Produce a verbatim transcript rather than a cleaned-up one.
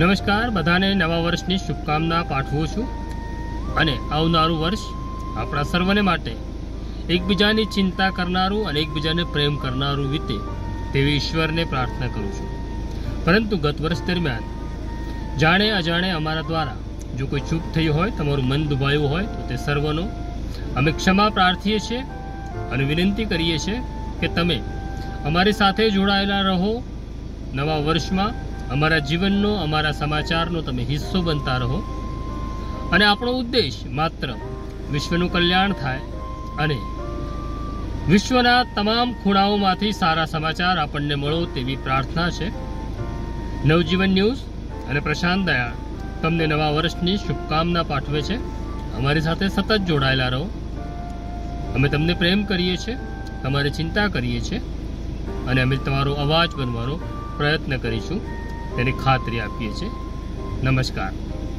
નમસ્કાર, બધાને નવા વર્ષની શુભકામના પાઠવું છું અને આવનારું વર્ષ આપણા સર્વને માટે એકબીજાની ચિંતા કરનારું અને એકબીજાને પ્રેમ કરનારું વીતે તેવી ઈશ્વરને પ્રાર્થના કરું છું। પરંતુ ગત વર્ષ દરમિયાન જાણે અજાણે અમારા દ્વારા જો કોઈ ચૂક થઈ હોય, તમારું મન દુભાયું હોય તો તે સર્વનો અમે ક્ષમા પ્રાર્થીએ છીએ અને વિનંતી કરીએ છીએ કે તમે અમારી સાથે જોડાયેલા રહો। નવા વર્ષમાં અમારા જીવનનો, અમારા સમાચારનો તમે હિસ્સો બનતા રહો અને આપણો ઉદ્દેશ માત્ર વિશ્વનું કલ્યાણ થાય અને વિશ્વના તમામ ખૂણાઓમાંથી સારા સમાચાર આપણને મળો તેવી પ્રાર્થના છે। નવજીવન ન્યૂઝ અને પ્રશાંત દયાળ તમને નવા વર્ષની શુભકામના પાઠવે છે। અમારી સાથે સતત જોડાયેલા રહો। અમે તમને પ્રેમ કરીએ છીએ, તમારી ચિંતા કરીએ છીએ અને અમે તમારો અવાજ બનવાનો પ્રયત્ન કરીશું તેની ખાતરી આપીએ છીએ। નમસ્કાર।